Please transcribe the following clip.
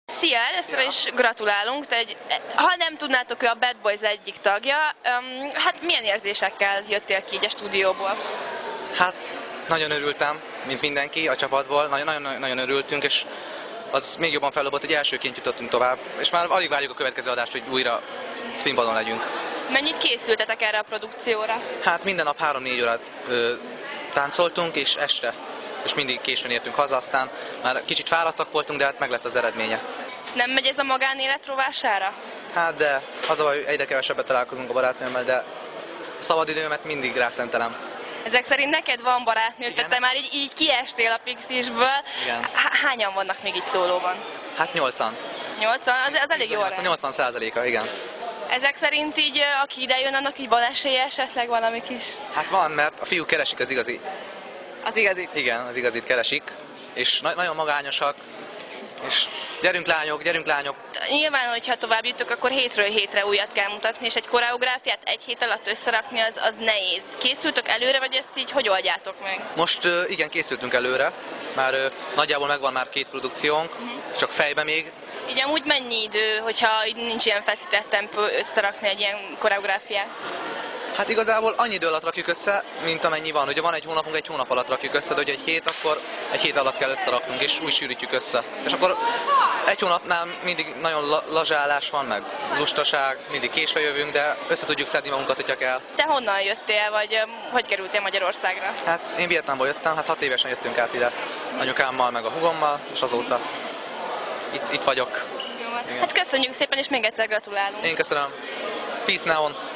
Szia, először is gratulálunk, ha nem tudnátok, ő a Bad Boys egyik tagja, hát milyen érzésekkel jöttél ki így a stúdióból? Hát nagyon örültem, mint mindenki a csapatból, nagyon örültünk, és az még jobban fellobott, hogy elsőként jutottunk tovább, és már alig várjuk a következő adást, hogy újra színpadon legyünk. Mennyit készültetek erre a produkcióra? Hát minden nap 3-4 órát táncoltunk, és este, és mindig későn értünk haza, aztán már kicsit fáradtak voltunk, de hát meg lett az eredménye. És nem megy ez a magánélet rovására? Hát de, az a baj, hogy egyre kevesebbet találkozunk a barátnőmmel, de szabadidőmet mindig rászentelem. Ezek szerint neked van barátnőd, tehát te már így kiestél a Pixiesből. Hányan vannak még itt szólóban? Hát 8-an. 8-an? Az elég jó. 80%-a, igen. Ezek szerint így, aki ide jön, annak így van esélye esetleg valami kis? Hát van, mert a fiúk keresik az igazi. Az igazit? Igen, az igazit keresik, és nagyon magányosak, és gyerünk lányok. Nyilván, hogyha tovább jutok, akkor hétről hétre újat kell mutatni, és egy koreográfiát egy hét alatt összerakni, az nehéz. Készültök előre, vagy ezt így hogy oldjátok meg? Most igen, készültünk előre, már nagyjából megvan már 2 produkciónk, csak fejbe még. Így amúgy mennyi idő, hogyha nincs ilyen feszített tempó összerakni egy ilyen koreográfiát? Hát igazából annyi idő alatt rakjuk össze, mint amennyi van. Ugye van egy hónapunk, egy hónap alatt rakjuk össze, de hogy egy hét, akkor egy hét alatt kell összeraknunk, és úgy sűrítjük össze. És akkor egy hónapnál mindig nagyon lazsálás van, meg lustaság, mindig késve jövünk, de össze tudjuk szedni magunkat, hogyha kell. Te honnan jöttél, vagy hogy kerültél Magyarországra? Hát én Vietnámból jöttem, hát 6 évesen jöttünk át ide. Anyukámmal, meg a hugommal, és azóta itt vagyok. Hát köszönjük szépen, és még egyszer gratulálunk. Én köszönöm. Peace now on.